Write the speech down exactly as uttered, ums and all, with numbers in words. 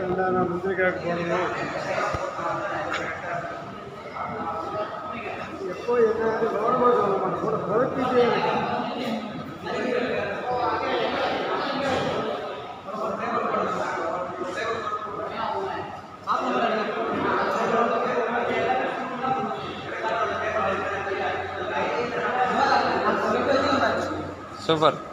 நான் முந்திரிக்காய்க்கு போடணும். எப்போ என்ன கவனமாக சொல்ல மாட்டேன், கூட குறைச்சிட்டே இருக்கேன். சூப்பர்.